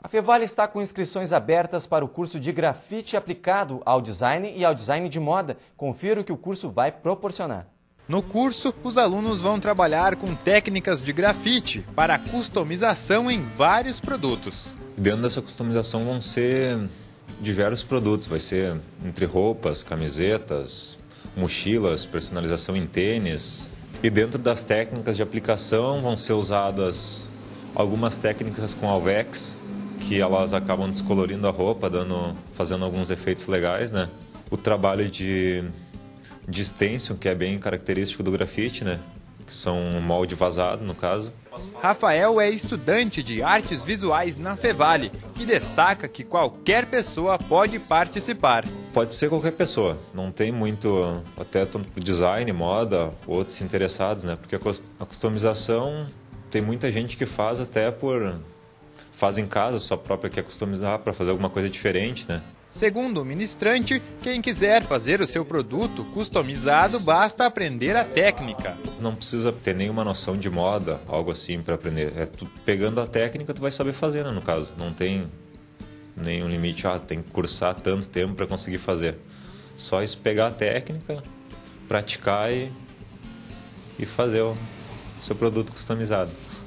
A Fevale está com inscrições abertas para o curso de grafite aplicado ao design e ao design de moda. Confira o que o curso vai proporcionar. No curso, os alunos vão trabalhar com técnicas de grafite para customização em vários produtos. Dentro dessa customização vão ser diversos produtos, vai ser entre roupas, camisetas, mochilas, personalização em tênis. E dentro das técnicas de aplicação vão ser usadas algumas técnicas com Alvex, que elas acabam descolorindo a roupa, fazendo alguns efeitos legais, né? O trabalho de stencil, que é bem característico do grafite, né? Que são um molde vazado, no caso. Rafael é estudante de artes visuais na Fevale e destaca que qualquer pessoa pode participar. Pode ser qualquer pessoa, não tem muito, até tanto design, moda, outros interessados, né? Porque a customização tem muita gente que faz faz em casa, só própria quer customizar para fazer alguma coisa diferente, né? Segundo o ministrante, quem quiser fazer o seu produto customizado, basta aprender a técnica. Não precisa ter nenhuma noção de moda, algo assim para aprender. Tu pegando a técnica, tu vai saber fazer, né, no caso. Não tem nenhum limite, tem que cursar tanto tempo para conseguir fazer. Só isso, pegar a técnica, praticar e fazer o seu produto customizado.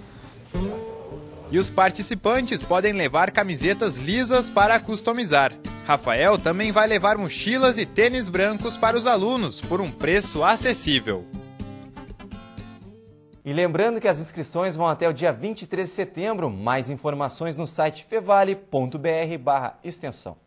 E os participantes podem levar camisetas lisas para customizar. Rafael também vai levar mochilas e tênis brancos para os alunos, por um preço acessível. E lembrando que as inscrições vão até o dia 23 de setembro. Mais informações no site fevale.br/extensão.